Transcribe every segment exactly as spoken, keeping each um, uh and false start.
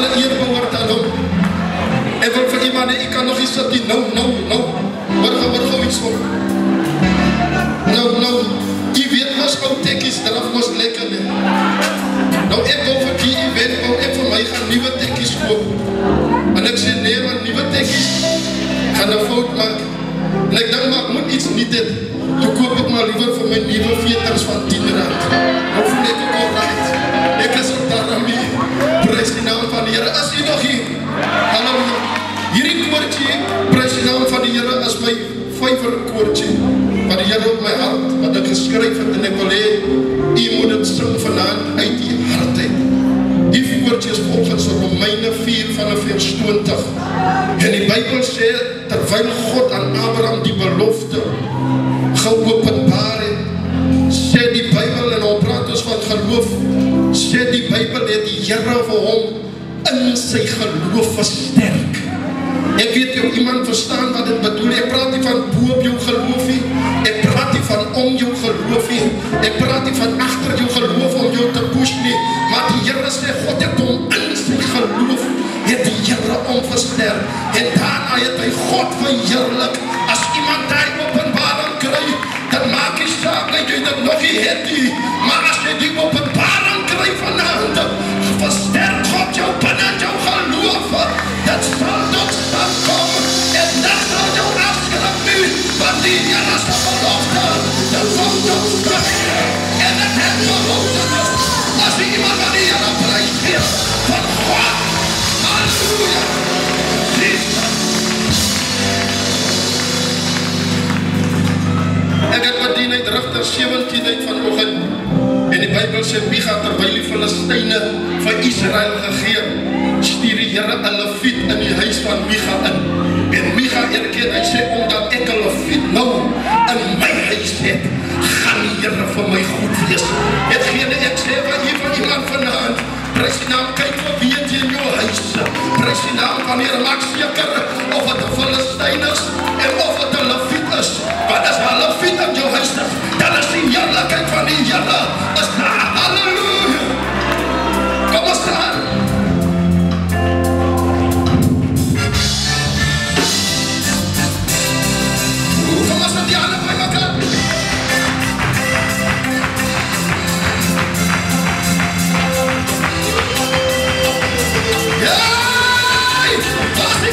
alle eer behoort aan hom. En wil vir iemand, ek kan nog iets dat die nou, nou, nou, word gauw, word gauw iets op. Nou, nou, jy weet ons ou tekkies, draf ons lekker nie. Nou ek wil vir die event, wou ek vir my gaan nieuwe tekkies koop. En ek sê nee, want nieuwe tekkies gaan een fout maak. En ek denk, maar ek moet iets niet het. Toe koop ek maar liever vir my nieuwe veters van tien rand. Nou voel ek ook al right. Ek is ook daarmee. Prijs die naam van die Here. As jy nog hier, halleluja. Hierdie koortje, prijs die naam van die Here, is my vyver koortje. Van die Here op my hart, wat ek geskryf het, en ek wil hee, jy moet het sing vanavond uit die hartheid. Die koortje is volgens Romeine vier vanaf vers twintig. En die Bybel sê, terwyl God aan Abraham die belofte geopenbaar het, sê die Bybel, en ons praat ons van geloof, sê die Bybel het die Here vir hom in sy geloof versterk. Ek weet jou iemand verstaan wat dit bedoel. Ek praat nie van bo op jou geloof nie. Ek praat nie van om jou geloof nie. Ek praat nie van achter jou geloof om jou te push nie. Maar die Here sê, God het hom in sy geloof, het die Here omversterk. En daarna het hy God verheerlik. As iemand die openbaring kry, dan maak jy saak dat jy dit nog nie het nie. Maar as jy die openbaring kry vanavond, versterk God jou binnen jou geloof. Dat sal tot stand kom. En dat sal jou afskrik nu. Want die Here se belofte, dat kom tot stand. En het het belofte is, as jy iemand van die Here prijs gee, van God. Halleluja. Ek het met die uit Rigter sewentien uit vanoggend. En die Bybel sê, Micha terwyl die Filistyne vir Israel gegee, stuur die Here 'n leviet in die huis van Micha in. En Micha erken, hy sê, omdat ek 'n leviet nou in my huis het, gaan die Here vir my goed wees. Hetgene ek sê van hier van iemand vanavond, prys die naam, kyk wat weet jy in jou huis. Prys die naam van die Here, maak seker of het 'n Filistyn is en of het 'n leviet is. Want as 'n leviet in jou huis is, dan is die heerlikheid van die Here is daar. Halleluja. Kom ons staan. Kom ons met die hande by mekaar. Hey! Wat is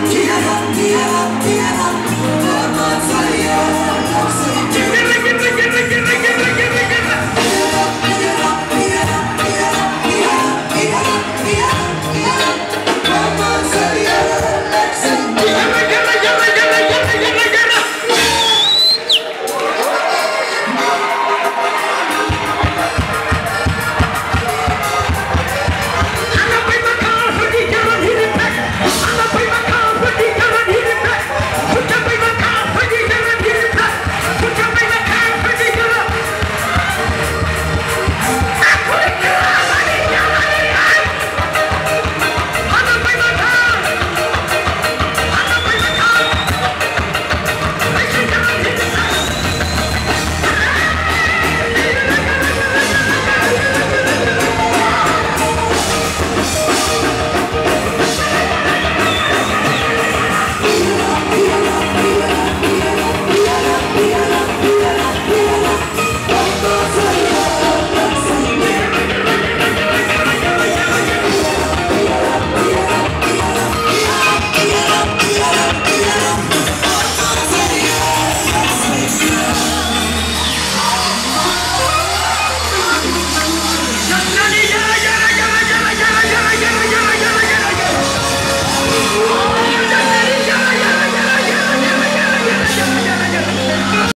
Oh!